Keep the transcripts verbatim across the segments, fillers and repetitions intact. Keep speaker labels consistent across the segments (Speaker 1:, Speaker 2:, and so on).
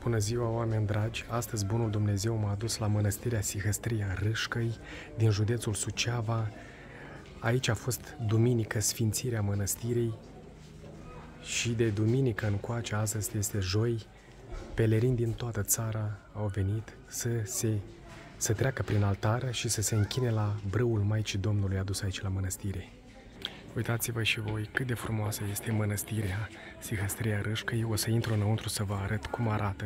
Speaker 1: Bună ziua, oameni dragi! Astăzi Bunul Dumnezeu m-a adus la Mănăstirea Sihăstria Râșcăi din județul Suceava. Aici a fost duminică sfințirea mănăstirii și de duminică încoace, astăzi este joi, pelerini din toată țara au venit să se să treacă prin altar și să se închine la brâul Maicii Domnului adus aici la mănăstire. Uitați-vă și voi cât de frumoasă este mănăstirea Sihăstria Râșcăi. O să intru înăuntru să vă arăt cum arată.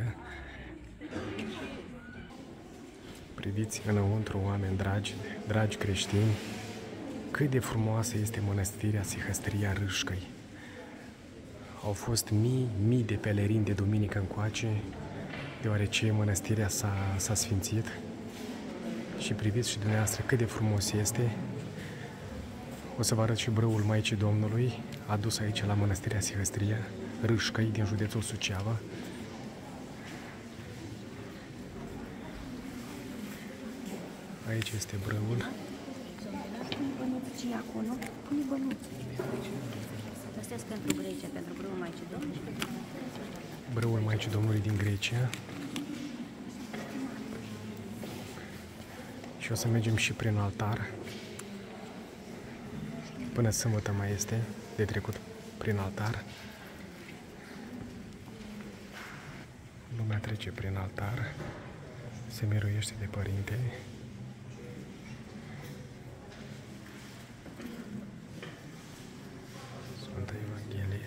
Speaker 1: Priviți înăuntru, oameni dragi, dragi creștini, cât de frumoasă este mănăstirea Sihăstria Râșcăi. Au fost mii, mii de pelerini de duminică încoace, deoarece mănăstirea s-a sfințit. Și priviți și dumneavoastră cât de frumos este. O să vă arăt și brâul Maicii Domnului, adus aici la Mănăstirea Sihăstria Râșcăi din județul Suceava. Aici este brâul. Brâul Maicii Domnului din Grecia. Și o să mergem și prin altar. Până sâmbătă mai este de trecut prin altar. Lumea trece prin altar, se miruiește de Părinte. Sfânta Evanghelie.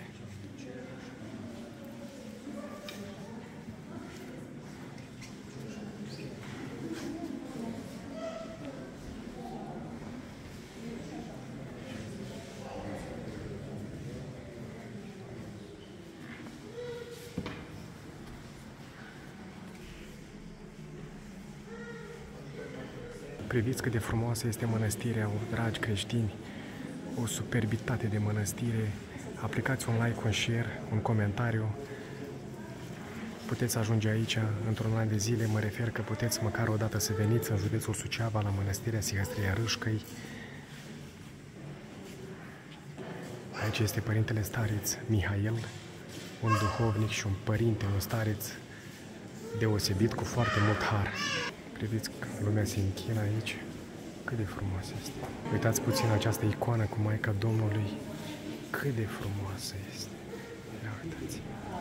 Speaker 1: Priviți cât de frumoasă este mănăstirea, dragi creștini, o superbitate de mănăstire. Aplicați un like, un share, un comentariu. Puteți ajunge aici într-un an de zile, mă refer că puteți măcar o dată să veniți în județul Suceava la Mănăstirea Sihăstria Râșcăi. Aici este Părintele Stareț Mihail, un duhovnic și un părinte, un stareț deosebit cu foarte mult har. Priviți că lumea se închină aici. Cât de frumos este. Uitați puțin această icoană cu Maica Domnului. Cât de frumoasă este. Ia uitați.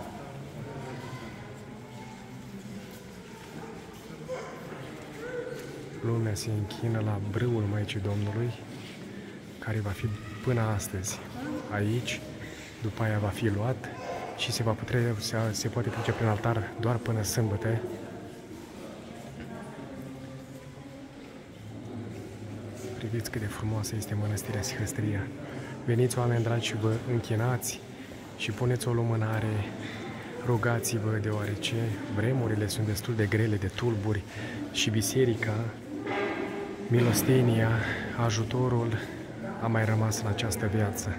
Speaker 1: Lumea se închină la brâul Maicii Domnului, care va fi până astăzi aici. După aia va fi luat și se, va putea, se, se poate trece prin altar doar până sâmbătă. Priviți cât de frumoasă este Mănăstirea Sihăstria. Veniți, oameni dragi, și vă închinați și puneți o lumânare. Rugați-vă, deoarece vremurile sunt destul de grele, de tulburi și biserica, milostenia, ajutorul a mai rămas în această viață.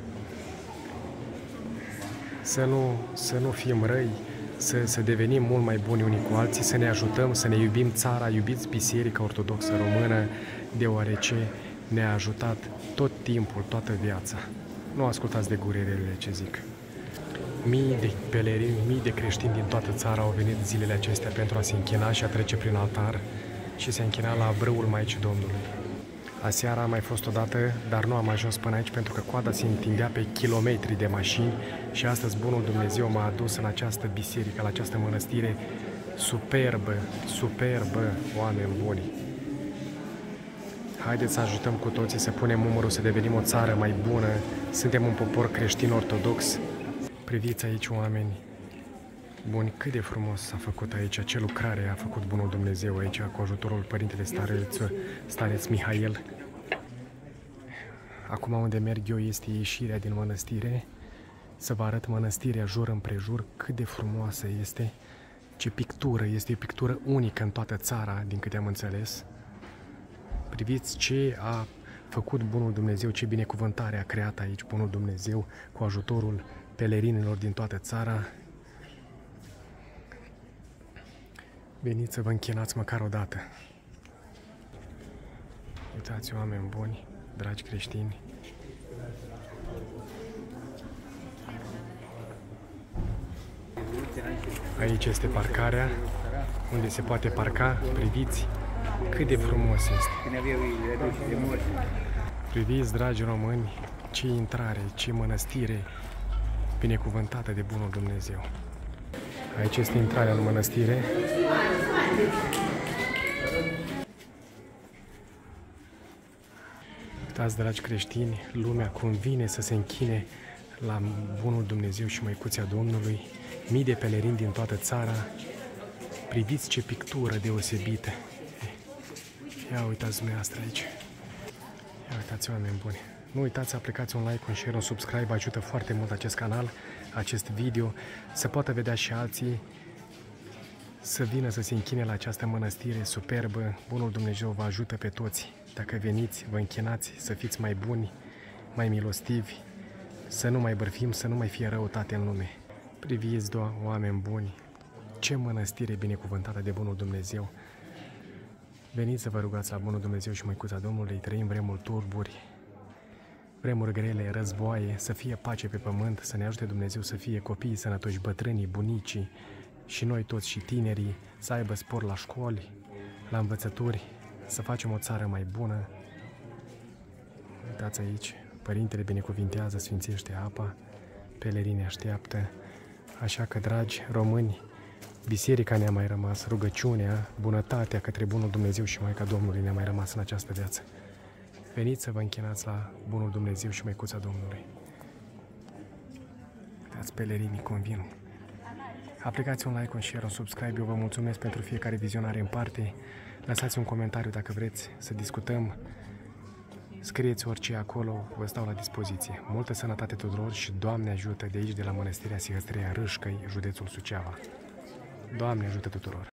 Speaker 1: Să nu, să nu fim răi, să, să devenim mult mai buni unii cu alții, să ne ajutăm, să ne iubim țara, iubiți Biserica Ortodoxă Română, deoarece ne-a ajutat tot timpul, toată viața. Nu ascultați de gurerele ce zic. Mii de pelerini, mii de creștini din toată țara au venit zilele acestea pentru a se închina și a trece prin altar și se închina la brâul Maicii Domnului. Aseară am mai fost odată, dar nu am ajuns până aici pentru că coada se întindea pe kilometri de mașini și astăzi Bunul Dumnezeu m-a adus în această biserică, la această mănăstire superbă, superbă, oameni buni. Haideți să ajutăm cu toții să punem numărul, să devenim o țară mai bună. Suntem un popor creștin ortodox. Priviți aici, oameni buni, cât de frumos s-a făcut aici, ce lucrare a făcut Bunul Dumnezeu aici cu ajutorul Părintele Stareț, Stareț Mihail. Acum unde merg eu este ieșirea din mănăstire. Să vă arăt mănăstirea jur împrejur, cât de frumoasă este. Ce pictură, este o pictură unică în toată țara, din câte am înțeles. Priviți ce a făcut Bunul Dumnezeu, ce binecuvântare a creat aici Bunul Dumnezeu cu ajutorul pelerinilor din toată țara. Veniți să vă închinați măcar o dată. Uitați, oameni buni, dragi creștini.
Speaker 2: Gracias.
Speaker 1: Aici este parcarea, unde se poate parca. Priviți cât de frumos este. Priviți, dragi români, ce intrare, ce mănăstire binecuvântată de bunul Dumnezeu. Aici este intrarea în mănăstire. Uitați, dragi creștini, lumea convine să se închine la bunul Dumnezeu și Măicuța Domnului. Mii de pelerini din toată țara. Priviți ce pictură deosebită. Ia uitați dumneavoastră aici. Ia uitați, oameni buni. Nu uitați să aplicați un like, un share, un subscribe. Ajută foarte mult acest canal, acest video, să poată vedea și alții, să vină să se închine la această mănăstire superbă. Bunul Dumnezeu vă ajută pe toți. Dacă veniți, vă închinați, să fiți mai buni, mai milostivi, să nu mai bărfim, să nu mai fie răutate în lume. Priviți, doar oameni buni, ce mănăstire binecuvântată de bunul Dumnezeu. Veniți să vă rugați la bunul Dumnezeu și Măicuța Domnului. Trăim vremuri turburi, vremuri grele, războaie, să fie pace pe pământ, să ne ajute Dumnezeu să fie copiii sănătoși, bătrânii, bunicii și noi toți și tinerii, să aibă spor la școli, la învățături, să facem o țară mai bună. Uitați aici, Părintele binecuvintează, sfințește apa, pelerini așteaptă. Așa că, dragi români, biserica ne-a mai rămas, rugăciunea, bunătatea către bunul Dumnezeu și Maica Domnului ne-a mai rămas în această viață. Veniți să vă închinați la bunul Dumnezeu și Măicuța Domnului. Uitați, pelerinii convin. Aplicați un like, un share, un subscribe. Eu vă mulțumesc pentru fiecare vizionare în parte. Lăsați un comentariu dacă vreți să discutăm. Scrieți orice acolo, vă stau la dispoziție. Multă sănătate tuturor și Doamne ajută de aici, de la Mănăstirea Sihăstreia Râșcăi, județul Suceava. Doamne ajută tuturor!